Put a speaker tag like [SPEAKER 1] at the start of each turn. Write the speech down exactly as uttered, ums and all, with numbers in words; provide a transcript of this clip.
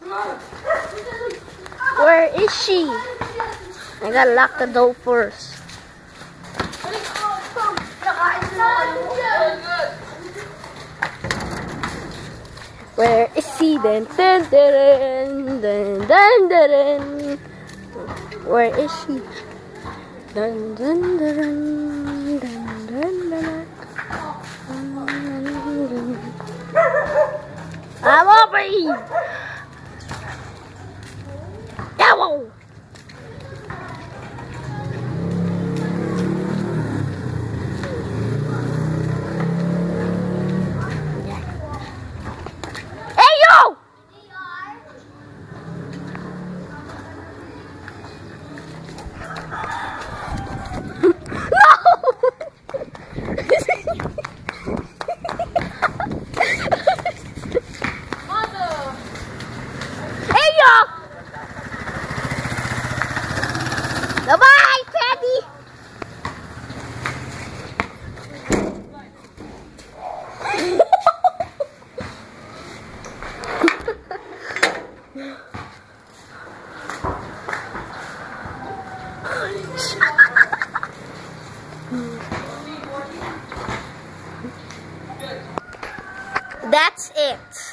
[SPEAKER 1] Where is she? I gotta lock the door first. Where is she then? Dun, dun, dun, dun, dun, dun. Where is she? Dun, dun, dun, dun, dun, dun, dun. I'm over here. Yellow. Bye-bye, Patty! That's it.